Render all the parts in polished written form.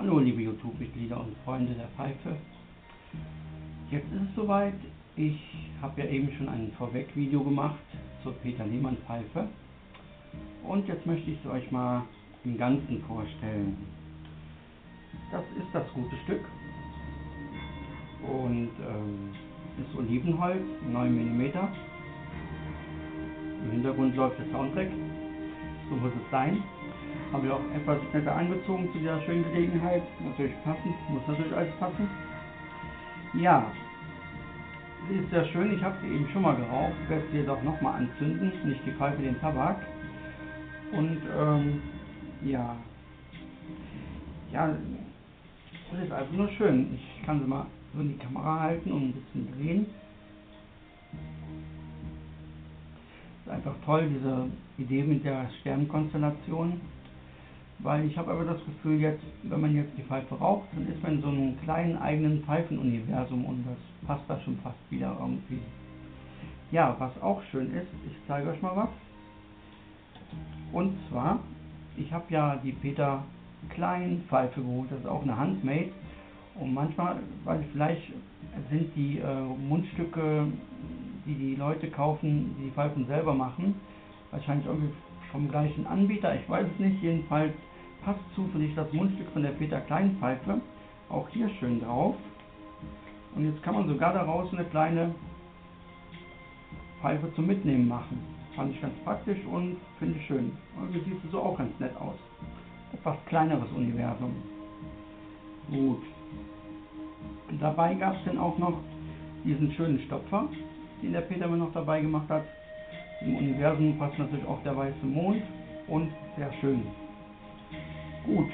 Hallo liebe YouTube-Mitglieder und Freunde der Pfeife. Jetzt ist es soweit. Ich habe ja eben schon ein Vorweg-Video gemacht zur Peter Lehmann Pfeife. Und jetzt möchte ich es euch mal im Ganzen vorstellen. Das ist das gute Stück. Und ist Olivenholz, 9 mm. Im Hintergrund läuft der Soundtrack. So muss es sein. Habe ich auch etwas netter angezogen zu dieser schönen Gelegenheit. Natürlich passend, muss natürlich alles passen. Ja, sie ist sehr schön. Ich habe sie eben schon mal geraucht. Werde sie jedoch nochmal anzünden. Nicht die Pfeife, den Tabak. Und ja, das ist einfach nur schön. Ich kann sie mal so in die Kamera halten und ein bisschen drehen. Ist einfach toll, diese Idee mit der Sternenkonstellation. Weil ich habe aber das Gefühl, jetzt, wenn man jetzt die Pfeife raucht, dann ist man in so einem kleinen eigenen Pfeifenuniversum und das passt da schon fast wieder irgendwie. Ja, was auch schön ist, ich zeige euch mal was. Und zwar, ich habe ja die Peter Klein Pfeife geholt, das ist auch eine Handmade. Und manchmal, weil vielleicht sind die Mundstücke, die die Leute kaufen, die Pfeifen selber machen, wahrscheinlich irgendwie vom gleichen Anbieter, ich weiß es nicht, jedenfalls passt zufällig das Mundstück von der Peter Klein Pfeife auch hier schön drauf. Und jetzt kann man sogar daraus eine kleine Pfeife zum Mitnehmen machen. Fand ich ganz praktisch und finde ich schön. Irgendwie sieht es so auch ganz nett aus. Etwas kleineres Universum. Gut. Und dabei gab es dann auch noch diesen schönen Stopfer, den der Peter mir noch dabei gemacht hat. Im Universum passt natürlich auch der weiße Mond und sehr schön. Gut.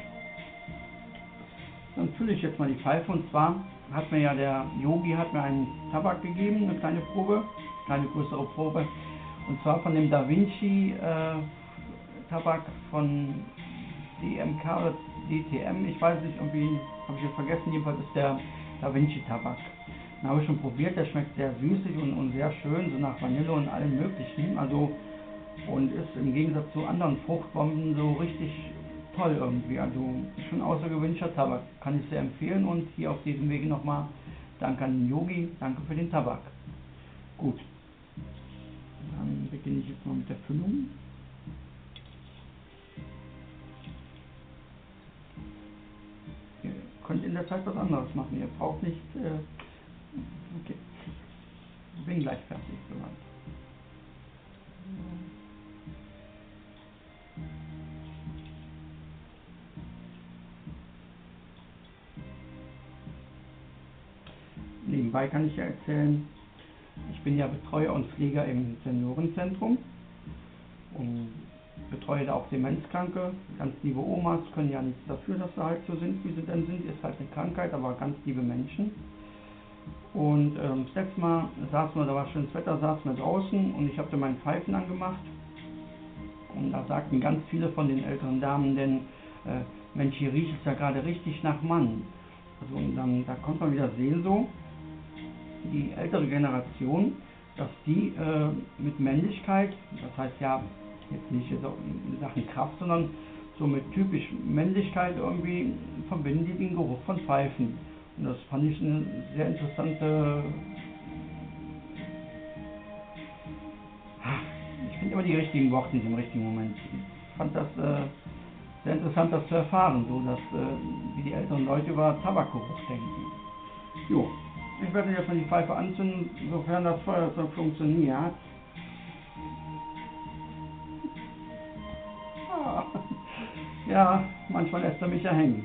Dann fülle ich jetzt mal die Pfeife und zwar hat mir ja der Yogi einen Tabak gegeben, eine kleine Probe, kleine größere Probe. Und zwar von dem Da Vinci Tabak von DMK oder DTM, ich weiß nicht, irgendwie habe ich jetzt vergessen, jedenfalls ist der Da Vinci Tabak. Den habe ich schon probiert, der schmeckt sehr süßig und sehr schön, so nach Vanille und allem möglichen, also und ist im Gegensatz zu anderen Fruchtbomben so richtig toll irgendwie, also schon außergewöhnlicher Tabak, kann ich sehr empfehlen und hier auf diesem Wege nochmal danke an den Yogi, danke für den Tabak. Gut, dann beginne ich jetzt mal mit der Füllung. Ihr könnt in der Zeit was anderes machen, ihr braucht nicht, okay, bin gleich fertig soweit. Nebenbei kann ich ja erzählen, ich bin ja Betreuer und Pfleger im Seniorenzentrum und betreue da auch Demenzkranke. Ganz liebe Omas können ja nichts dafür, dass sie halt so sind, wie sie denn sind. Ist halt eine Krankheit, aber ganz liebe Menschen. Und das letzte Mal saßen wir, da war schönes Wetter, saßen wir draußen und ich habe da meinen Pfeifen angemacht. Und da sagten ganz viele von den älteren Damen, denn Mensch, hier riecht es ja gerade richtig nach Mann. Also und dann, da konnte man wieder sehen so, die ältere Generation, dass die mit Männlichkeit, das heißt ja jetzt nicht so in Sachen Kraft, sondern so mit typisch Männlichkeit irgendwie verbinden die den Geruch von Pfeifen. Und das fand ich eine sehr interessante, ich finde immer die richtigen Worte nicht im richtigen Moment. Ich fand das sehr interessant, das zu erfahren, so dass wie die älteren Leute über Tabakgeruch denken. Jo. Ich werde jetzt mal die Pfeife anzünden, sofern das Feuerzeug funktioniert. Ja, manchmal lässt er mich ja hängen.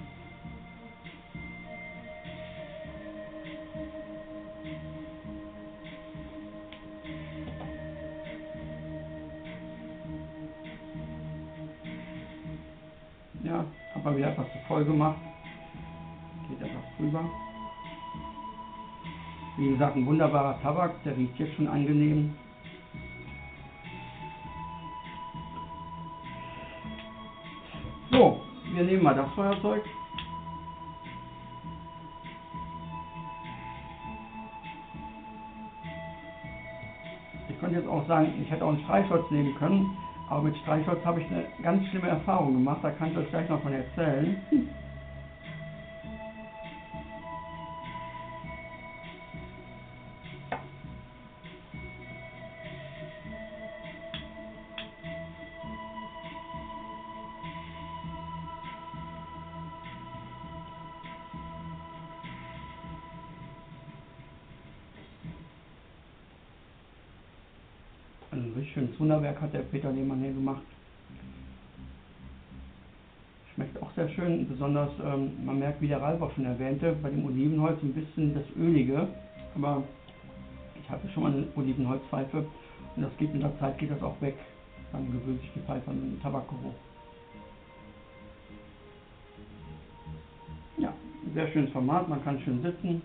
Ja, habe wieder etwas zu voll gemacht. Geht etwas drüber. Wie gesagt, ein wunderbarer Tabak, der riecht jetzt schon angenehm. So, wir nehmen mal das Feuerzeug. Ich könnte jetzt auch sagen, ich hätte auch ein Streichholz nehmen können, aber mit Streichholz habe ich eine ganz schlimme Erfahrung gemacht, da kann ich euch gleich noch von erzählen. Ein richtig schönes Wunderwerk hat der Peter Lehmann hier gemacht. Schmeckt auch sehr schön, besonders man merkt, wie der Ralf auch schon erwähnte, bei dem Olivenholz ein bisschen das Ölige, aber ich hatte schon mal eine Olivenholzpfeife und das geht mit der Zeit geht das auch weg. Dann gewöhnt sich die Pfeife an den Tabakgeruch. Ja, ein sehr schönes Format, man kann schön sitzen.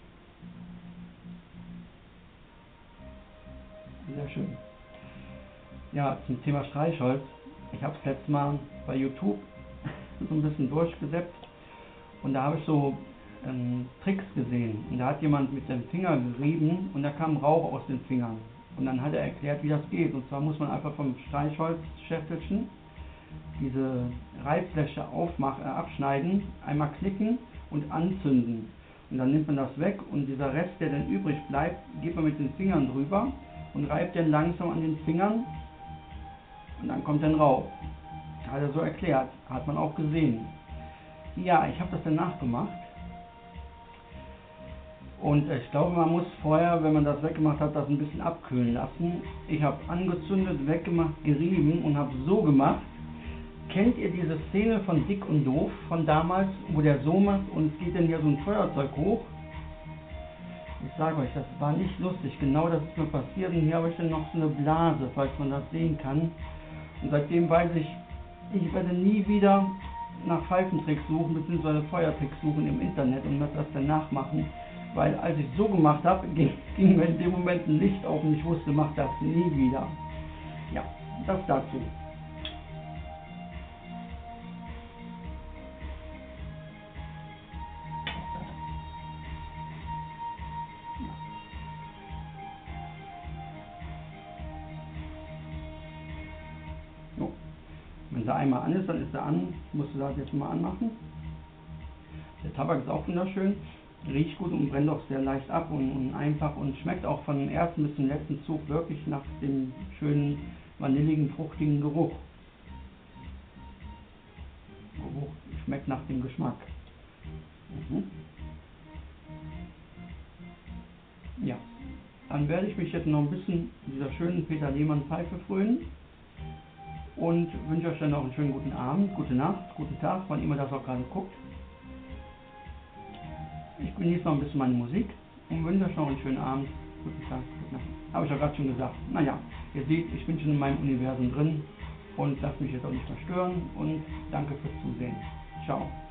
Sehr schön. Ja, zum Thema Streichholz. Ich habe es letztes Mal bei YouTube so ein bisschen durchgesäppt und da habe ich so Tricks gesehen. Und da hat jemand mit dem Finger gerieben und da kam Rauch aus den Fingern. Und dann hat er erklärt, wie das geht. Und zwar muss man einfach vom Streichholzschäftelchen diese Reibfläche abschneiden, einmal knicken und anzünden. Und dann nimmt man das weg und dieser Rest, der dann übrig bleibt, geht man mit den Fingern drüber und reibt den langsam an den Fingern und dann kommt dann Rauch. Hat er so erklärt, hat man auch gesehen. Ja, ich habe das dann nachgemacht. Und ich glaube, man muss vorher, wenn man das weggemacht hat, das ein bisschen abkühlen lassen. Ich habe angezündet, weggemacht, gerieben und habe so gemacht. Kennt ihr diese Szene von Dick und Doof von damals, wo der so macht und es geht dann hier so ein Feuerzeug hoch? Ich sage euch, das war nicht lustig. Genau das ist mir passiert und hier habe ich dann noch so eine Blase, falls man das sehen kann. Und seitdem weiß ich, ich werde nie wieder nach Pfeifentricks suchen, bzw. Feuertricks suchen im Internet und das dann nachmachen. Weil als ich so gemacht habe, ging mir in dem Moment ein Licht auf und ich wusste, mach das nie wieder. Ja, das dazu. So. Wenn sie einmal an ist, dann ist sie an. Ich musste das jetzt mal anmachen. Der Tabak ist auch wunderschön. Riecht gut und brennt auch sehr leicht ab und einfach und schmeckt auch von ersten bis zum letzten Zug wirklich nach dem schönen vanilligen, fruchtigen Geruch. Schmeckt nach dem Geschmack. Ja, dann werde ich mich jetzt noch ein bisschen dieser schönen Peter Lehmann Pfeife frönen und wünsche euch dann noch einen schönen guten Abend, gute Nacht, guten Tag, wann immer das auch gerade guckt. Ich genieße noch ein bisschen meine Musik und wünsche euch noch einen schönen Abend, guten Tag, gute Nacht. Habe ich ja gerade schon gesagt. Naja, ihr seht, ich bin schon in meinem Universum drin und lasst mich jetzt auch nicht verstören und danke fürs Zusehen. Ciao.